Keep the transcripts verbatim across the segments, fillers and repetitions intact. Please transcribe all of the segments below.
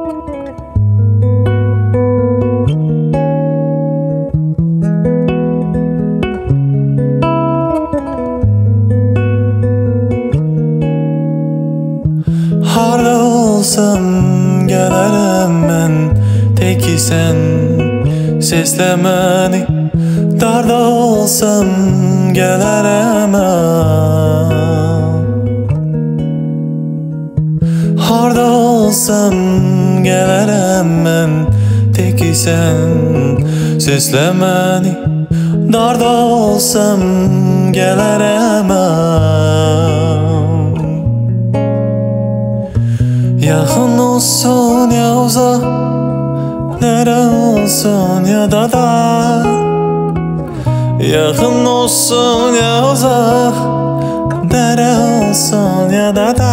Harda olsam gelirim ben, teki sen sesle meni. Darda olsam gelirim ben, harda olsam gelirim ben, teki sen sesle meni. Darda olsam gelirim ben. Yakın olsun ya uzak, nere olsun ya da da. Yakın olsun ya uzak, nere olsun ya da da.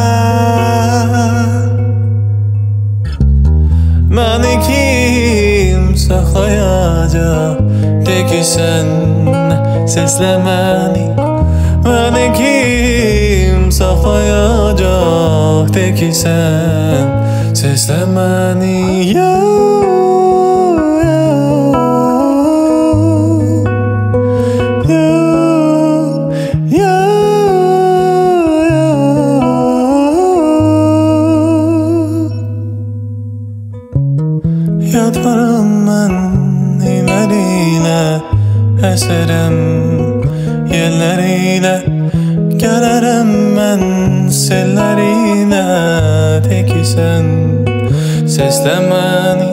Məni kim saklayacak, teki sen sesle məni. Məni kim saklayacak, teki sen sesle məni. Ya, ya, ya, ya, ya. Yatırım ben ileriyle, eserim yerleriyle. Gelirim ben selleriyle, teki sen sesle məni.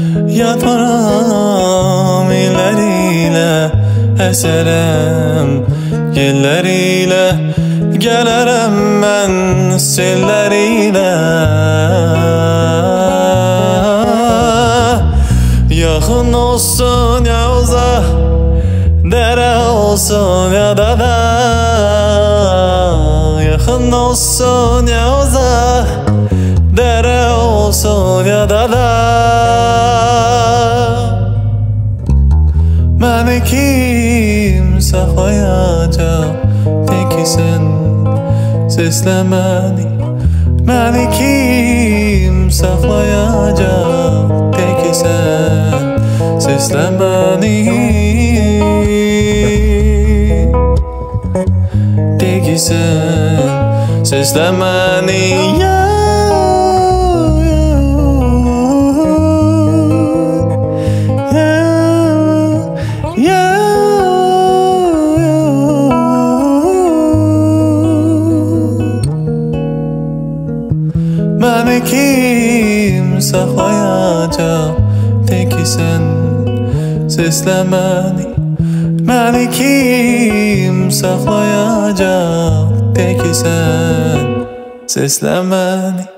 Yatırım ileriyle, eserim yerleriyle. Gelirim ben selleriyle. Yakın olsun ya uzak, dere olsun ya da da. Yakın olsun ya uzak, dere olsun ya da da. Məni kim saklayacak, teki sen sesle məni. Məni kim saklayacak, teki sen sesle məni. Teki sen sesle məni. Ya, ya, ya, ya. Məni kim saklayacak, teki sen sesle məni. Məni kim saklayacak, teki sen sesle məni.